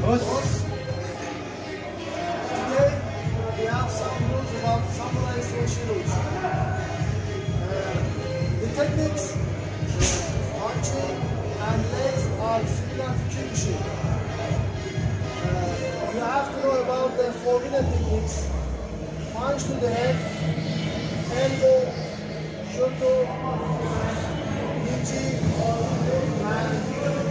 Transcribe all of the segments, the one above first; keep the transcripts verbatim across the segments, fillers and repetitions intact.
Boss. Today we have some rules about samurai station rules. Uh, the techniques, punching and legs are similar to Kyokushin. Uh, you have to know about the forbidden techniques. Punch to the head, elbow, shoto, nichi, and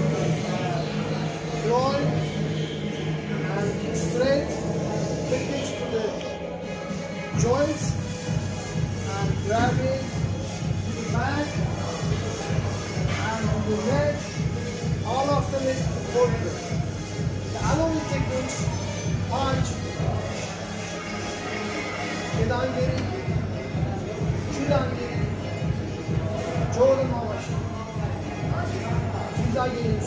groin, and straight techniques to the joints, and grabbing to the back and to the neck. All of them is forbidden. The allowing techniques: punch, gedangeri, chudangeri, jordan mavashi, chizageri,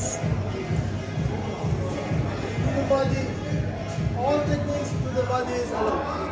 to the body. All techniques to the body is allowed.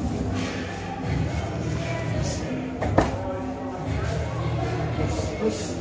This